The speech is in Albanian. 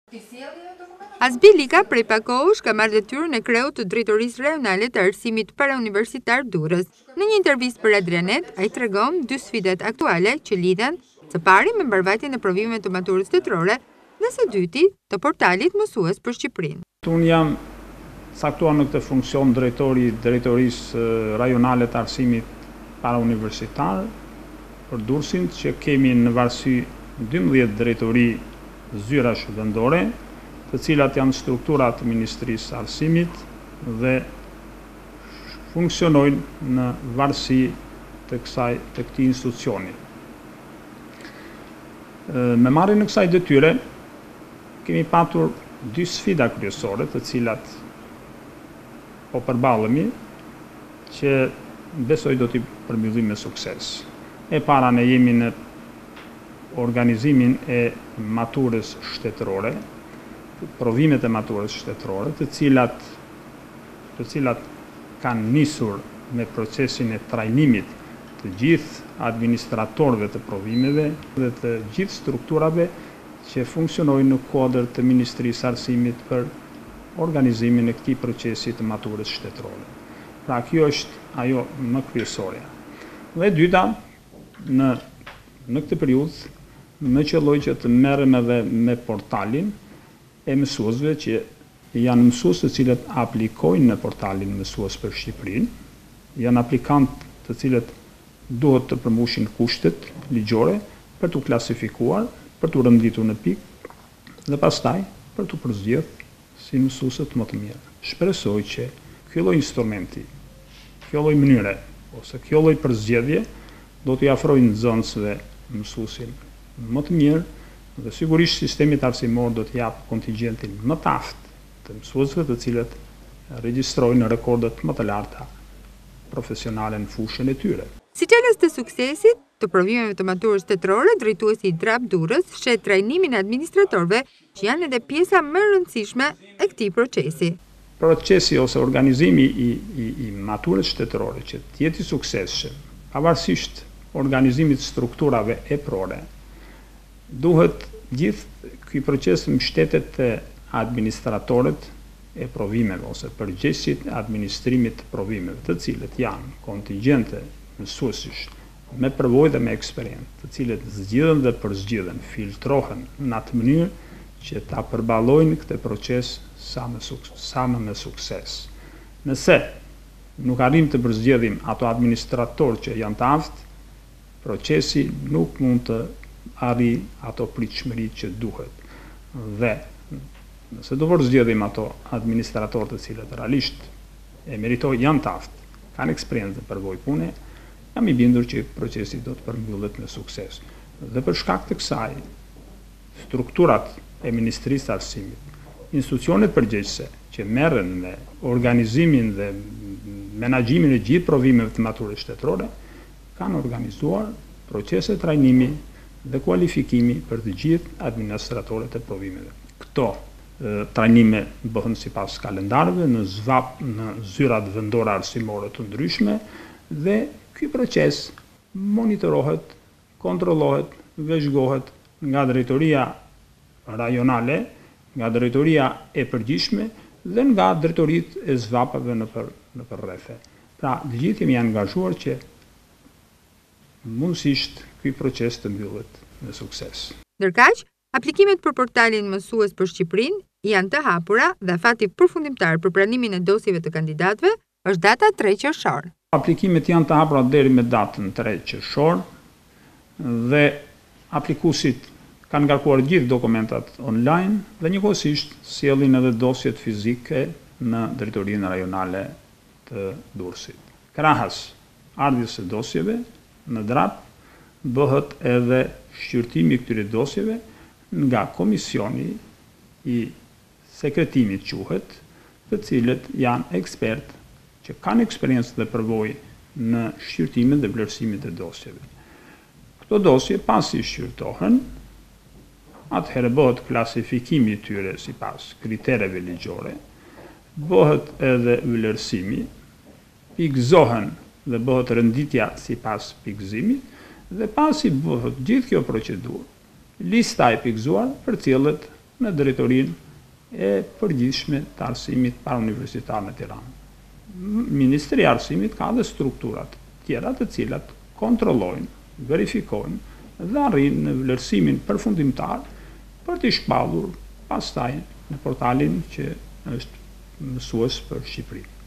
Azbilika prej pak kohësh ka marrë detyrën e kreut të drejtorisë rajonale të arsimit parauniversitar Durrës. Në një intervistë për Adrianet, ai tregon dy sfidat aktuale që lidhen së pari me mbarvajtjen e provimeve të maturës tetrore dhe së dyti të portalit mësues për Shqipërinë. Unë jam caktuar në këtë funksion drejtori i drejtorisë rajonale të arsimit parauniversitar për Durrësin, që kemi në varësi 12 drejtori zyrash vendore, të cilat janë struktura të Ministrisë Arsimit dhe funksionojnë në varësi të këtij institucioni. Me marrjen e kësaj detyre kemi patur dy sfida kryesore, të cilat po përballemi, që besoj do t'i përmbyllim me sukses. E para, ne jemi në organizimin e maturës shtetërore, provimet e maturës shtetërore, të cilat kanë nisur me procesin e trajnimit të gjithë administratorëve të provimeve dhe të gjithë strukturave që funksionojnë në kuadër të Ministrisë Arsimit për organizimin e këtij procesi të maturës shtetërore. Pra, kjo është ajo më kryesorja. Dhe e dyta, në këtë periudhë, më qelloj që të merrem edhe me portalin e mësuesve, që janë mësues të cilët aplikojnë në portalin Mësues për Shqipërinë, janë aplikantë të cilët duhet të përmbushin kushtet ligjore për t'u klasifikuar, për t'u renditur në pikë dhe pastaj për t'u përzgjedhur si mësuesët më të mirë. Shpresoj që kjo lloj instrumenti, kjo lloj mënyre ose kjo lloj përzgjedhje do t'i afrojë nxënësve mësuesin më të mirë dhe sigurisht sistemi arsimor do të jap kontingjentin më të aftë të mësuesve të cilët regjistrojnë rekordet më të larta profesionale në fushën e tyre. Si çelës të suksesit të provimeve të maturës tetrore, drejtuesi i DRAP Durrës shet trajnimin e administratorëve, që janë edhe pjesa më e rëndësishme e këtij procesi. Procesi ose organizimi i maturës shtetërore që të jetë i suksesshëm, pavarësisht organizimit strukturave eprore, duhet gjithë ky proces mbështetet te administratorët e provimeve ose përgjegjësit e administrimit të provimeve, të cilët janë kontingjente mësuesish me përvojë dhe me eksperiencë, të cilët zgjidhen dhe përzgjidhen, filtrohen në atë mënyrë që ta përballojnë këtë proces sa më me sukses. Nëse nuk arrim të përzgjedhim ato administratorë që janë të aftë, procesi nuk mund të arrijë ato pritshmëri që duhet. Dhe nëse do përzgjedhim ato administratorë të cilët realisht e meritojnë, janë të aftë, kanë eksperiencë dhe përvojë pune, jam i bindur që procesi do të përmbyllet me sukses. Dhe për shkak të kësaj, strukturat e Ministrisë Arsimit, institucionet përgjegjëse që merren me organizimin dhe menaxhimin e gjithë provimeve të maturës shtetërore, kanë organizuar procese trajnimi dhe kualifikimi për të gjithë administratorët e provimeve. Këto trajnime bëhen sipas kalendarëve në zyrat vendore arsimore të ndryshme dhe ky proces monitorohet, kontrollohet, vëzhgohet nga drejtoria rajonale, nga drejtoria e përgjithshme dhe nga drejtoritë e zvapave në rrethe. Pra, të gjithë jemi angazhuar që mundësisht ky proces të mbyllet me sukses. Ndërkaq, aplikimet për portalin Mësues për Shqipërinë janë të hapura dhe afati përfundimtar për pranimin e dosjeve të kandidatëve është data 3 qershor. Aplikimet janë të hapura deri me datën 3 qershor dhe aplikuesit kanë ngarkuar gjithë dokumentat online dhe njëkohësisht sjellin edhe dosjet fizike në drejtorinë rajonale të Durrësit. Krahas ardhjes së dosjeve në DRAP bëhet edhe shqyrtimi i këtyre dosjeve nga komisioni i sekretimit quhet, të cilët janë ekspertë që kanë eksperiencë dhe përvojë në shqyrtimin dhe vlerësimin e dosjeve. Këto dosje pasi shqyrtohen, atëherë bëhet klasifikimi i tyre sipas kritereve ligjore, bëhet edhe vlerësimi, pikëzohen dhe bëhet renditja sipas pikëzimit dhe pasi bëhet gjithë kjo procedurë, lista e pikëzuar përcjellet në drejtorinë e përgjithshme të arsimit parauniversitar në Tiranë. Ministri i Arsimit ka dhe strukturat tjera të cilat kontrollojnë, verifikojnë dhe arrijnë në vlerësimin përfundimtar për të shpallur pastaj në portalin që është mësues për Shqipërinë.